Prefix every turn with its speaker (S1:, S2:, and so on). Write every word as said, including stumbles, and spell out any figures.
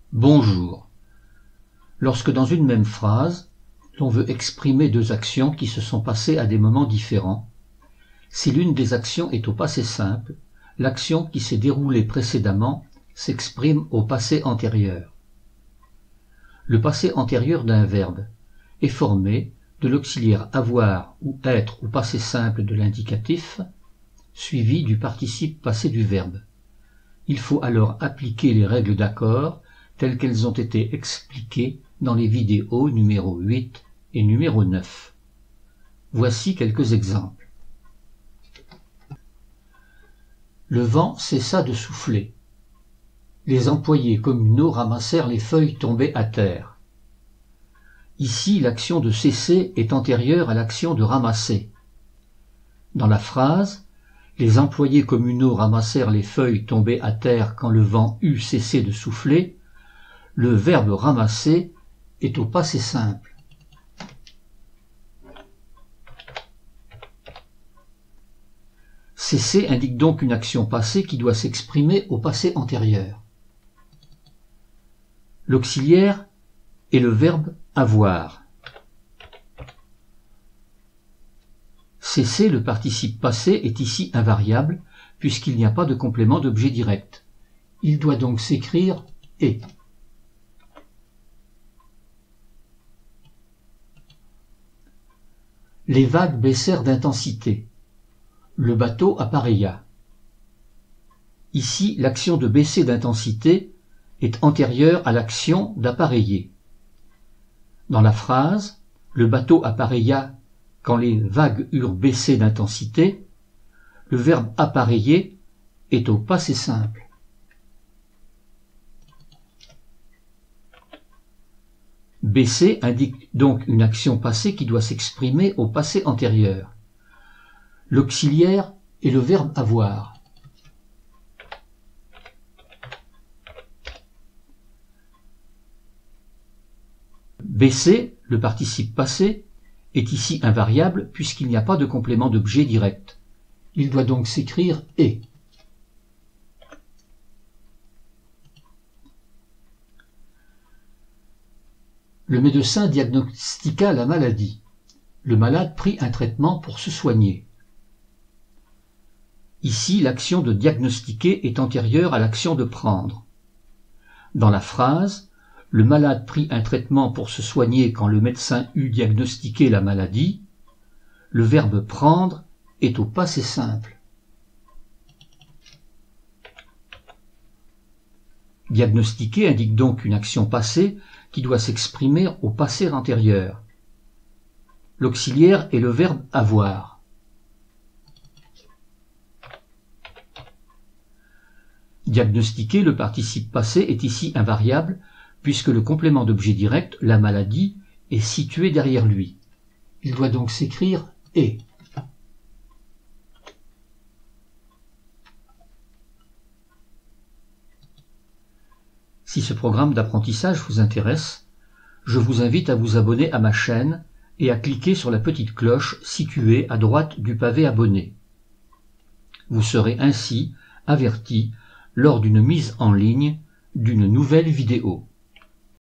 S1: Bonjour. Lorsque dans une même phrase, l'on veut exprimer deux actions qui se sont passées à des moments différents, si l'une des actions est au passé simple, l'action qui s'est déroulée précédemment s'exprime au passé antérieur. Le passé antérieur d'un verbe est formé de l'auxiliaire avoir ou être au passé simple de l'indicatif, suivi du participe passé du verbe. Il faut alors appliquer les règles d'accord telles qu'elles ont été expliquées dans les vidéos numéro huit et numéro neuf. Voici quelques exemples. Le vent cessa de souffler. Les employés communaux ramassèrent les feuilles tombées à terre. Ici, l'action de cesser est antérieure à l'action de ramasser. Dans la phrase, les employés communaux ramassèrent les feuilles tombées à terre quand le vent eut cessé de souffler, le verbe ramasser est au passé simple. Cesser indique donc une action passée qui doit s'exprimer au passé antérieur. L'auxiliaire est le verbe avoir. Cesser, le participe passé, est ici invariable puisqu'il n'y a pas de complément d'objet direct. Il doit donc s'écrire « et ». Les vagues baissèrent d'intensité. Le bateau appareilla. Ici, l'action de baisser d'intensité est antérieure à l'action d'appareiller. Dans la phrase, le bateau appareilla quand les vagues eurent baissé d'intensité, le verbe appareiller est au passé simple. Baisser indique donc une action passée qui doit s'exprimer au passé antérieur. L'auxiliaire est le verbe avoir. Baisser, le participe passé, est ici invariable puisqu'il n'y a pas de complément d'objet direct. Il doit donc s'écrire « et ». Le médecin diagnostiqua la maladie. Le malade prit un traitement pour se soigner. Ici, l'action de diagnostiquer est antérieure à l'action de prendre. Dans la phrase, le malade prit un traitement pour se soigner quand le médecin eut diagnostiqué la maladie, le verbe prendre est au passé simple. Diagnostiquer indique donc une action passée qui doit s'exprimer au passé antérieur. L'auxiliaire est le verbe avoir. Diagnostiquer, le participe passé, est ici invariable puisque le complément d'objet direct, la maladie, est situé derrière lui. Il doit donc s'écrire « et ». Si ce programme d'apprentissage vous intéresse, je vous invite à vous abonner à ma chaîne et à cliquer sur la petite cloche située à droite du pavé abonné. Vous serez ainsi averti lors d'une mise en ligne d'une nouvelle vidéo.